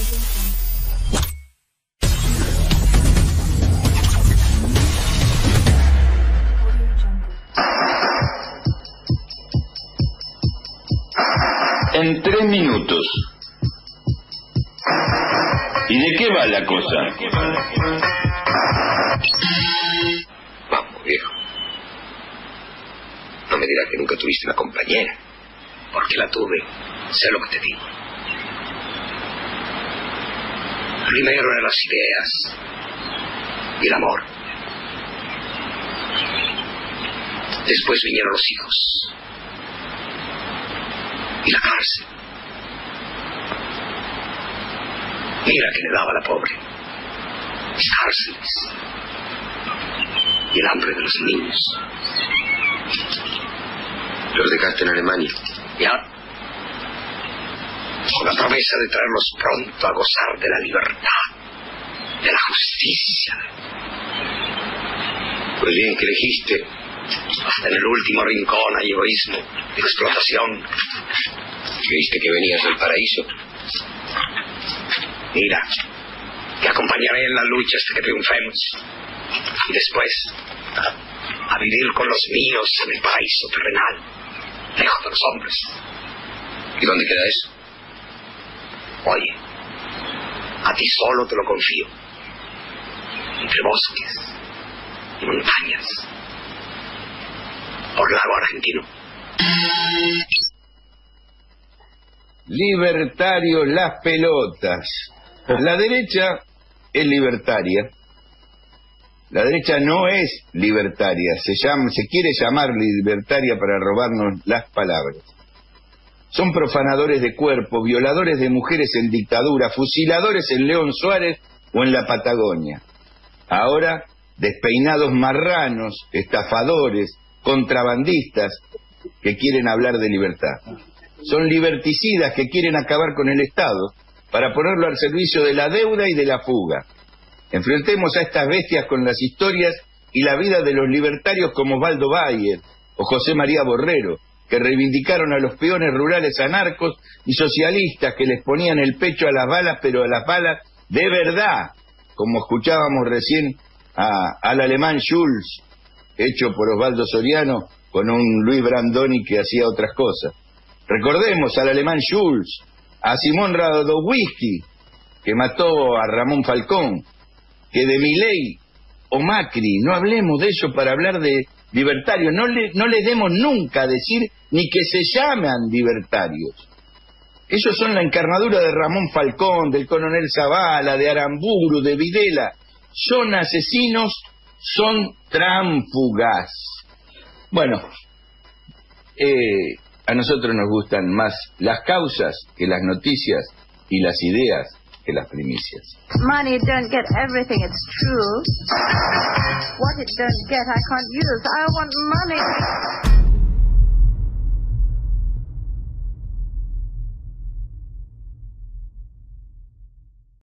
En 3 minutos. ¿Y de qué va la cosa? Vamos, viejo. No me dirás que nunca tuviste una compañera. Porque la tuve. Sé lo que te digo. Primero eran las ideas. Y el amor. Después vinieron los hijos. Y la cárcel. Mira que le daba a la pobre. Las cárceles. Y el hambre de los niños. Los dejaste en Alemania. Ya. Con la promesa de traerlos pronto a gozar de la libertad, de la justicia. Pues bien que elegiste. Hasta en el último rincón hay egoísmo, explotación. ¿Creíste que venías del paraíso? Mira, te acompañaré en la lucha hasta que triunfemos. Y después, a vivir con los míos en el paraíso terrenal, lejos de los hombres. ¿Y dónde queda eso? Oye, a ti solo te lo confío. Entre bosques y montañas. Por lago argentino. Libertarios las pelotas. La derecha es libertaria. La derecha no es libertaria. Se quiere llamar libertaria para robarnos las palabras. Son profanadores de cuerpos, violadores de mujeres en dictadura, fusiladores en León Suárez o en la Patagonia. Ahora, despeinados marranos, estafadores, contrabandistas que quieren hablar de libertad. Son liberticidas que quieren acabar con el Estado para ponerlo al servicio de la deuda y de la fuga. Enfrentemos a estas bestias con las historias y la vida de los libertarios como Osvaldo Bayer o José María Borrero, que reivindicaron a los peones rurales anarcos y socialistas que les ponían el pecho a las balas, pero a las balas de verdad, como escuchábamos recién al alemán Schulz, hecho por Osvaldo Soriano con un Luis Brandoni que hacía otras cosas. Recordemos al alemán Schulz, a Simón Radowisky, que mató a Ramón Falcón, que de Milei o Macri, no hablemos de eso para hablar de libertarios, no le demos nunca a decir ni que se llaman libertarios. Ellos son la encarnadura de Ramón Falcón, del coronel Zavala, de Aramburu, de Videla. Son asesinos, son tránsfugas. Bueno, a nosotros nos gustan más las causas que las noticias y las ideas que las primicias. Money don't get everything, it's true. What it don't get, I can't use. I want money.